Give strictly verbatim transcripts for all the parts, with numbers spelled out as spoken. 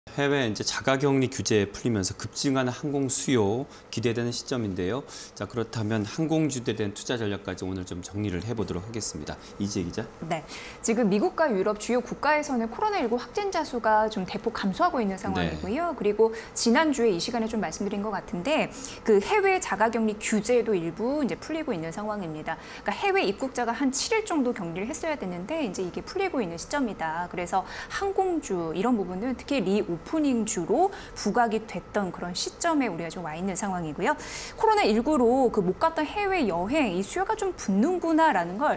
해외 이제 자가격리 규제 풀리면서 급증하는 항공 수요 기대되는 시점인데요. 자, 그렇다면 항공주에 대한 투자 전략까지 오늘 좀 정리를 해보도록 하겠습니다. 이지혜 기자. 네, 지금 미국과 유럽 주요 국가에서는 코로나십구 확진자 수가 좀 대폭 감소하고 있는 상황이고요. 네. 그리고 지난주에 이 시간에 좀 말씀드린 것 같은데 그 해외 자가격리 규제도 일부 이제 풀리고 있는 상황입니다. 그러니까 해외 입국자가 한 칠 일 정도 격리를 했어야 되는데 이제 이게 풀리고 있는 시점이다. 그래서 항공주 이런 부분은 특히 리 오프닝주로 부각이 됐던 그런 시점에 우리가 좀 와 있는 상황이고요. 코로나십구로 그 못 갔던 해외 여행 이 수요가 좀 붙는구나라는 걸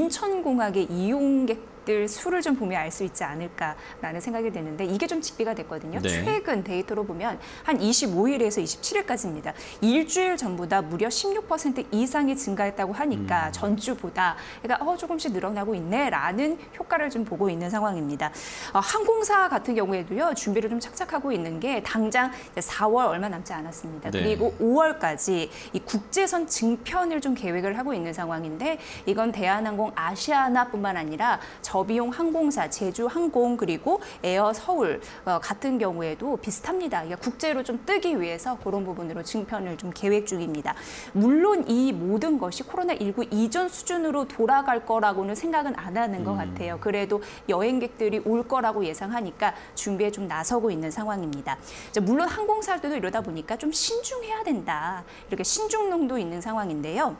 인천공항의 이용객 수를 좀 보면 알 수 있지 않을까라는 생각이 드는데 이게 좀 직비가 됐거든요. 네. 최근 데이터로 보면 한 이십오 일에서 이십칠 일까지입니다. 일주일 전보다 무려 십육 퍼센트 이상이 증가했다고 하니까 음. 전주보다 그러니까 어, 조금씩 늘어나고 있네라는 효과를 좀 보고 있는 상황입니다. 어, 항공사 같은 경우에도요. 준비를 좀 착착하고 있는 게 당장 사월 얼마 남지 않았습니다. 네. 그리고 오월까지 이 국제선 증편을 좀 계획을 하고 있는 상황인데 이건 대한항공 아시아나뿐만 아니라 저비용 항공사, 제주항공 그리고 에어 서울 같은 경우에도 비슷합니다. 국제로 좀 뜨기 위해서 그런 부분으로 증편을 좀 계획 중입니다. 물론 이 모든 것이 코로나십구 이전 수준으로 돌아갈 거라고는 생각은 안 하는 것 같아요. 그래도 여행객들이 올 거라고 예상하니까 준비에 좀 나서고 있는 상황입니다. 물론 항공사들도 이러다 보니까 좀 신중해야 된다. 이렇게 신중론도 있는 상황인데요.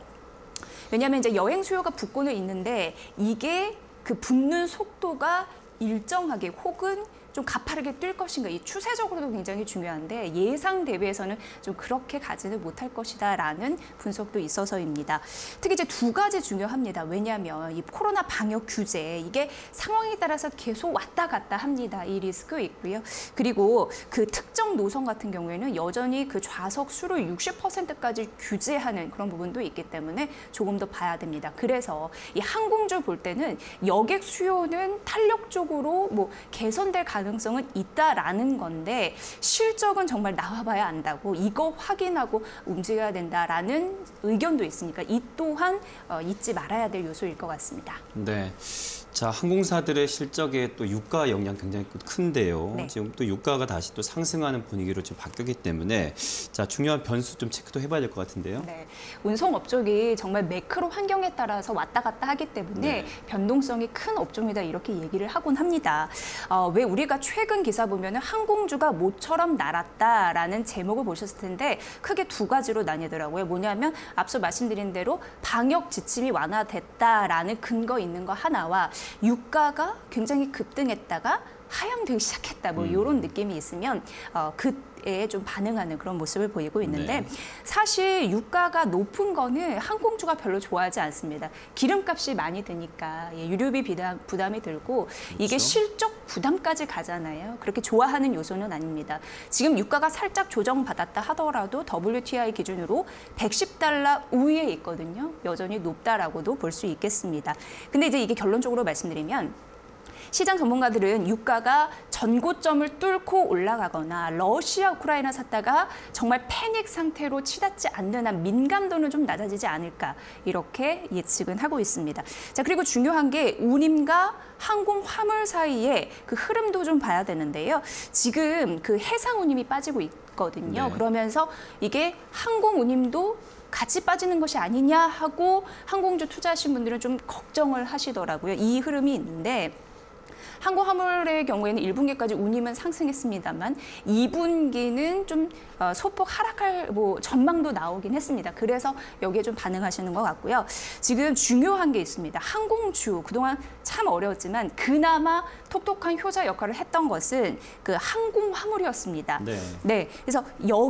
왜냐하면 이제 여행 수요가 붙고는 있는데 이게 그 붙는 속도가 일정하게 혹은 좀 가파르게 뛸 것인가 이 추세적으로도 굉장히 중요한데 예상 대비해서는 좀 그렇게 가지는 못할 것이다라는 분석도 있어서입니다. 특히 이제 두 가지 중요합니다. 왜냐하면 이 코로나 방역 규제 이게 상황에 따라서 계속 왔다 갔다 합니다. 이 리스크 있고요. 그리고 그 특정 노선 같은 경우에는 여전히 그 좌석 수를 육십 퍼센트까지 규제하는 그런 부분도 있기 때문에 조금 더 봐야 됩니다. 그래서 이 항공주 볼 때는 여객 수요는 탄력적으로 뭐 개선될 가능성이 가능성은 있다라는 건데 실적은 정말 나와봐야 안다고 이거 확인하고 움직여야 된다라는 의견도 있으니까 이 또한 어, 잊지 말아야 될 요소일 것 같습니다. 네. 자, 항공사들의 실적에 또 유가 영향 굉장히 큰데요. 네. 지금 또 유가가 다시 또 상승하는 분위기로 지금 바뀌기 때문에 자, 중요한 변수 좀 체크도 해봐야 될 것 같은데요. 네. 운송 업종이 정말 매크로 환경에 따라서 왔다 갔다 하기 때문에 네. 변동성이 큰 업종이다 이렇게 얘기를 하곤 합니다. 어, 왜 우리가 최근 기사 보면 항공주가 모처럼 날았다라는 제목을 보셨을 텐데 크게 두 가지로 나뉘더라고요. 뭐냐면 앞서 말씀드린 대로 방역 지침이 완화됐다라는 근거 있는 거 하나와 유가가 굉장히 급등했다가 하향되기 시작했다. 뭐 이런 음. 느낌이 있으면 어, 그에 좀 반응하는 그런 모습을 보이고 있는데 네. 사실 유가가 높은 거는 항공주가 별로 좋아하지 않습니다. 기름값이 많이 드니까 예, 유류비 부담, 부담이 들고 그렇죠. 이게 실적 부담까지 가잖아요. 그렇게 좋아하는 요소는 아닙니다. 지금 유가가 살짝 조정받았다 하더라도 더블유티아이 기준으로 백십 달러 우위에 있거든요. 여전히 높다라고도 볼 수 있겠습니다. 근데 이제 이게 결론적으로 말씀드리면 시장 전문가들은 유가가 전고점을 뚫고 올라가거나 러시아, 우크라이나 샀다가 정말 패닉 상태로 치닫지 않는 한 민감도는 좀 낮아지지 않을까 이렇게 예측은 하고 있습니다. 자, 그리고 중요한 게 운임과 항공 화물 사이에 그 흐름도 좀 봐야 되는데요. 지금 그 해상 운임이 빠지고 있거든요. 네. 그러면서 이게 항공 운임도 같이 빠지는 것이 아니냐 하고 항공주 투자하신 분들은 좀 걱정을 하시더라고요. 이 흐름이 있는데 항공 화물의 경우에는 일 분기까지 운임은 상승했습니다만 이 분기는 좀 소폭 하락할 뭐 전망도 나오긴 했습니다. 그래서 여기에 좀 반응하시는 것 같고요. 지금 중요한 게 있습니다. 항공주 그동안 참 어려웠지만 그나마 톡톡한 효자 역할을 했던 것은 그 항공 화물이었습니다. 네. 네. 그래서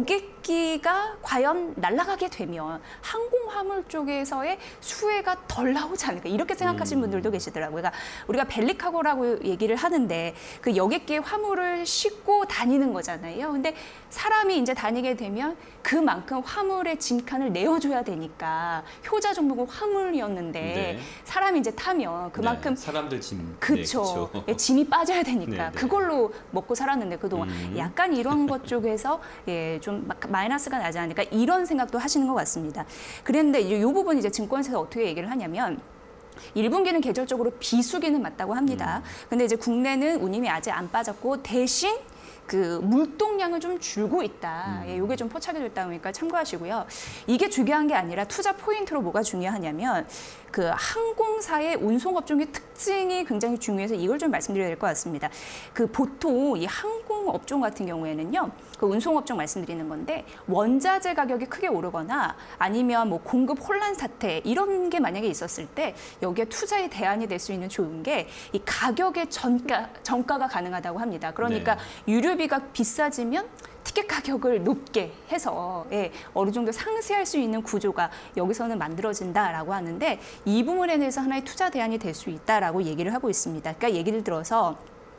여객기가 과연 날아가게 되면 항공 화물 쪽에서의 수혜가 덜 나오지 않을까 이렇게 생각하시는 음. 분들도 계시더라고요. 그러니까 우리가 벨리카고라고 얘기를 하는데 그 여객기의 화물을 싣고 다니는 거잖아요. 근데 사람이 이제 다니게 되면 그만큼 화물의 짐칸을 내어줘야 되니까 효자 종목은 화물이었는데 네. 사람이 이제 타면 그만큼 네, 사람들 짐 그렇죠. 네, 짐이 빠져야 되니까 네, 네. 그걸로 먹고 살았는데 그동안 음. 약간 이런 것 쪽에서 예, 좀 마이너스가 나지 않을까 이런 생각도 하시는 것 같습니다. 그런데 이 부분 이제 증권사에서 어떻게 얘기를 하냐면 일 분기는 계절적으로 비수기는 맞다고 합니다. 음. 근데 이제 국내는 운임이 아직 안 빠졌고 대신 그 물동량은 좀 줄고 있다. 예, 이게 좀 포착이 됐다 보니까 참고하시고요. 이게 중요한 게 아니라 투자 포인트로 뭐가 중요하냐면 그 항공사의 운송업종의 특징이 굉장히 중요해서 이걸 좀 말씀드려야 될 것 같습니다. 그 보통 이 항공업종 같은 경우에는요, 그 운송업종 말씀드리는 건데 원자재 가격이 크게 오르거나 아니면 뭐 공급 혼란 사태 이런 게 만약에 있었을 때 여기에 투자의 대안이 될 수 있는 좋은 게 이 가격의 전가, 전가가 가능하다고 합니다. 그러니까 네. 유류비가 비싸지면 티켓 가격을 높게 해서 예, 어느 정도 상쇄할 수 있는 구조가 여기서는 만들어진다라고 하는데 이 부분에 대해서 하나의 투자 대안이 될 수 있다라고 얘기를 하고 있습니다. 그러니까 얘기를 들어서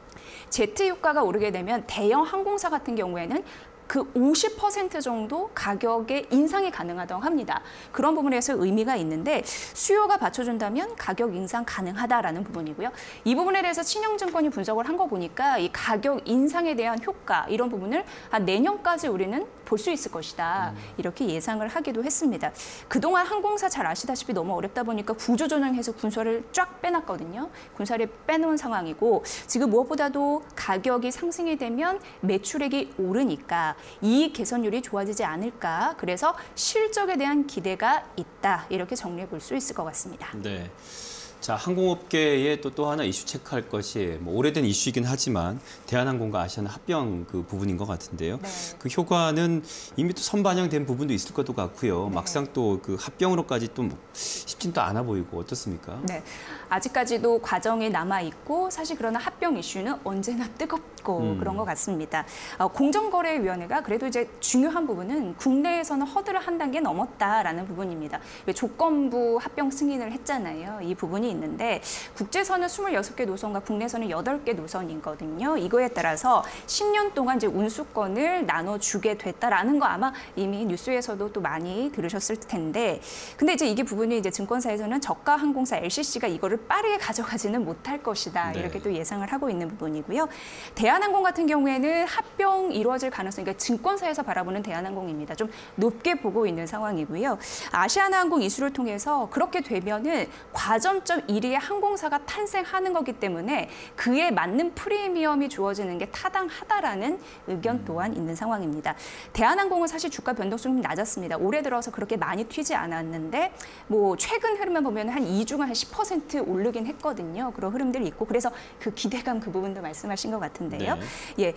제트 유가가 오르게 되면 대형 항공사 같은 경우에는 그 오십 퍼센트 정도 가격의 인상이 가능하다고 합니다. 그런 부분에서 의미가 있는데 수요가 받쳐준다면 가격 인상 가능하다라는 부분이고요. 이 부분에 대해서 신영증권이 분석을 한 거 보니까 이 가격 인상에 대한 효과 이런 부분을 한 내년까지 우리는 볼 수 있을 것이다. 이렇게 예상을 하기도 했습니다. 그동안 항공사 잘 아시다시피 너무 어렵다 보니까 구조조정해서 군사를 쫙 빼놨거든요. 군사를 빼놓은 상황이고 지금 무엇보다도 가격이 상승이 되면 매출액이 오르니까 이익 개선율이 좋아지지 않을까. 그래서 실적에 대한 기대가 있다. 이렇게 정리해 볼 수 있을 것 같습니다. 네. 자, 항공업계에 또 또 하나 이슈 체크할 것이 뭐 오래된 이슈이긴 하지만 대한항공과 아시아나 합병 그 부분인 것 같은데요. 네. 그 효과는 이미 또 선반영된 부분도 있을 것도 같고요. 네. 막상 또 그 합병으로까지 또 쉽진 또 않아 보이고 어떻습니까? 네. 아직까지도 과정이 남아 있고 사실 그러나 합병 이슈는 언제나 뜨겁고 음. 그런 것 같습니다. 어, 공정거래위원회가 그래도 이제 중요한 부분은 국내에서는 허들을 한 단계 넘었다라는 부분입니다. 왜 조건부 합병 승인을 했잖아요. 이 부분이 있는데 국제선은 스물여섯 개 노선과 국내선은 여덟 개 노선이거든요. 이거에 따라서 십 년 동안 이제 운수권을 나눠주게 됐다라는 거 아마 이미 뉴스에서도 또 많이 들으셨을 텐데 근데 이제 이게 부분이 이제 증권사에서는 저가 항공사 엘씨씨가 이거를 빠르게 가져가지는 못할 것이다. 네. 이렇게 또 예상을 하고 있는 부분이고요. 대한항공 같은 경우에는 합병 이루어질 가능성이 그러니까 증권사에서 바라보는 대한항공입니다. 좀 높게 보고 있는 상황이고요. 아시아나항공 이수를 통해서 그렇게 되면은 과점점 일 위의 항공사가 탄생하는 거기 때문에 그에 맞는 프리미엄이 주어지는 게 타당하다라는 의견 또한 있는 상황입니다. 대한항공은 사실 주가 변동성이 낮았습니다. 올해 들어서 그렇게 많이 튀지 않았는데 뭐 최근 흐름만 보면 한 이 주간 한 십 퍼센트 오르긴 했거든요. 그런 흐름들이 있고 그래서 그 기대감 그 부분도 말씀하신 것 같은데요. 네. 예,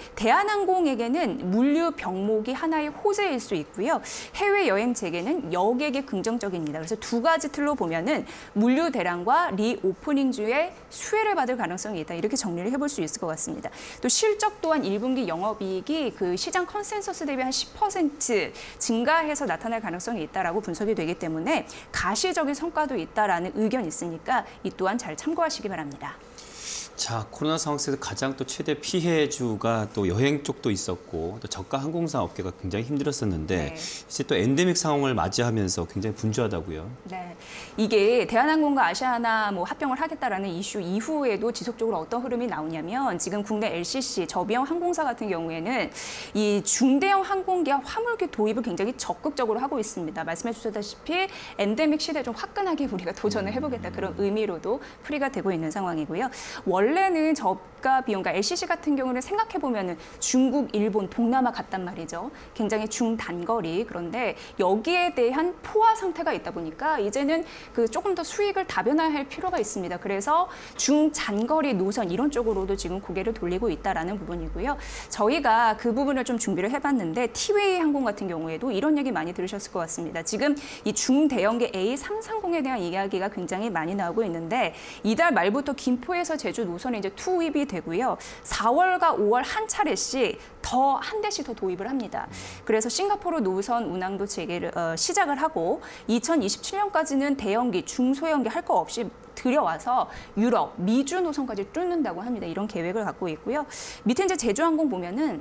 대한항공에게는 물류 병목이 하나의 호재일 수 있고요. 해외 여행 재개는 여객에 긍정적입니다. 그래서 두 가지 틀로 보면은 물류 대란과 리오프닝주의 수혜를 받을 가능성이 있다. 이렇게 정리를 해볼 수 있을 것 같습니다. 또 실적 또한 일 분기 영업이익이 그 시장 컨센서스 대비 한 십 퍼센트 증가해서 나타날 가능성이 있다라고 분석이 되기 때문에 가시적인 성과도 있다라는 의견이 있으니까 이 또한 잘 참고하시기 바랍니다. 자, 코로나 상황 속에서 가장 또 최대 피해주가 또 여행 쪽도 있었고 또 저가 항공사 업계가 굉장히 힘들었었는데 네. 이제 또 엔데믹 상황을 맞이하면서 굉장히 분주하다고요. 네, 이게 대한항공과 아시아나 뭐 합병을 하겠다라는 이슈 이후에도 지속적으로 어떤 흐름이 나오냐면 지금 국내 엘씨씨 저비용 항공사 같은 경우에는 이 중대형 항공기와 화물기 도입을 굉장히 적극적으로 하고 있습니다. 말씀해 주셨다시피 엔데믹 시대에 좀 화끈하게 우리가 도전을 해보겠다 그런 의미로도 풀이가 되고 있는 상황이고요. 원래는 저가 비용, 그러니까 엘씨씨 같은 경우는 생각해 보면은 중국, 일본, 동남아 갔단 말이죠. 굉장히 중단거리. 그런데 여기에 대한 포화 상태가 있다 보니까 이제는 그 조금 더 수익을 다변화할 필요가 있습니다. 그래서 중장거리 노선 이런 쪽으로도 지금 고개를 돌리고 있다라는 부분이고요. 저희가 그 부분을 좀 준비를 해봤는데 티웨이 항공 같은 경우에도 이런 얘기 많이 들으셨을 것 같습니다. 지금 이 중대형계 에이 삼백삼십에 대한 이야기가 굉장히 많이 나오고 있는데 이달 말부터 김포에서 제주 노선에 이제 투입이 되고요. 사월과 오월 한 차례씩 더 한 대씩 더 도입을 합니다. 그래서 싱가포르 노선 운항도 재개를 어, 시작을 하고 이천이십칠 년까지는 대형기, 중소형기 할 거 없이 들여와서 유럽, 미주 노선까지 뚫는다고 합니다. 이런 계획을 갖고 있고요. 밑에 이제 제주항공 보면은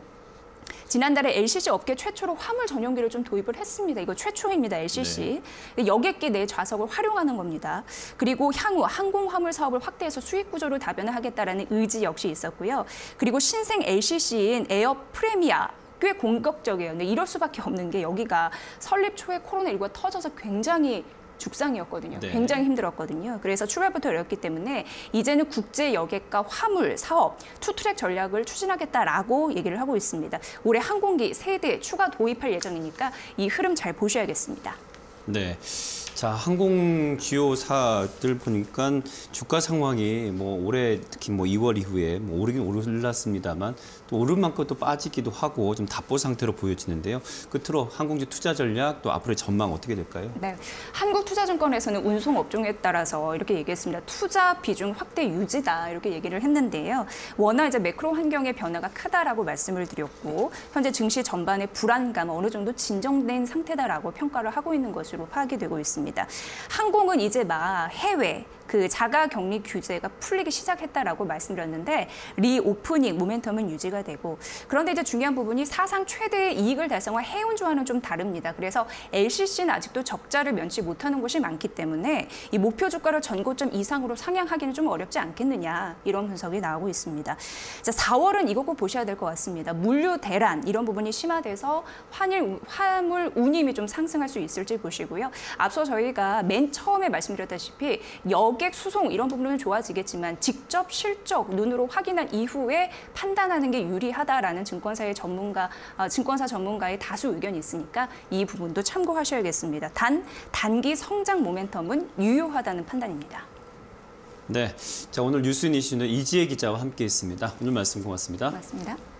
지난달에 엘씨씨 업계 최초로 화물 전용기를 좀 도입을 했습니다. 이거 최초입니다, 엘씨씨. 네. 여객기 내 좌석을 활용하는 겁니다. 그리고 향후 항공 화물 사업을 확대해서 수익 구조를 다변화하겠다라는 의지 역시 있었고요. 그리고 신생 엘씨씨인 에어 프레미아. 꽤 공격적이에요. 근데 이럴 수밖에 없는 게 여기가 설립 초에 코로나십구가 터져서 굉장히 죽상이었거든요. 네. 굉장히 힘들었거든요. 그래서 출발부터 어렵기 때문에 이제는 국제 여객과 화물, 사업, 투트랙 전략을 추진하겠다라고 얘기를 하고 있습니다. 올해 항공기 세 대 추가 도입할 예정이니까 이 흐름 잘 보셔야겠습니다. 네. 자, 항공 주요사들 보니까 주가 상황이 뭐 올해 특히 뭐 이월 이후에 뭐 오르긴 올랐습니다만 또 오른 만큼 또 빠지기도 하고 좀 답보 상태로 보여지는데요. 끝으로 항공주 투자 전략 또 앞으로의 전망 어떻게 될까요? 네, 한국투자증권에서는 운송 업종에 따라서 이렇게 얘기했습니다. 투자 비중 확대 유지다 이렇게 얘기를 했는데요. 워낙 이제 매크로 환경의 변화가 크다라고 말씀을 드렸고 현재 증시 전반의 불안감 어느 정도 진정된 상태다라고 평가를 하고 있는 것으로 파악이 되고 있습니다. 항공은 이제 막 해외 그 자가 격리 규제가 풀리기 시작했다라고 말씀드렸는데 리오프닝 모멘텀은 유지가 되고 그런데 이제 중요한 부분이 사상 최대의 이익을 달성한 해운조와는 좀 다릅니다. 그래서 엘씨씨는 아직도 적자를 면치 못하는 곳이 많기 때문에 이 목표 주가를 전고점 이상으로 상향하기는 좀 어렵지 않겠느냐 이런 분석이 나오고 있습니다. 자, 사월은 이거 꼭 보셔야 될 것 같습니다. 물류 대란 이런 부분이 심화돼서 환일, 화물 운임이 좀 상승할 수 있을지 보시고요. 앞서 저희가 맨 처음에 말씀드렸다시피 여객 수송 이런 부분은 좋아지겠지만 직접 실적 눈으로 확인한 이후에 판단하는 게 유리하다라는 증권사의 전문가, 어, 증권사 전문가의 다수 의견이 있으니까 이 부분도 참고하셔야겠습니다. 단 단기 성장 모멘텀은 유효하다는 판단입니다. 네, 자 오늘 뉴스 이슈는 이지혜 기자와 함께했습니다. 오늘 말씀 고맙습니다. 고맙습니다.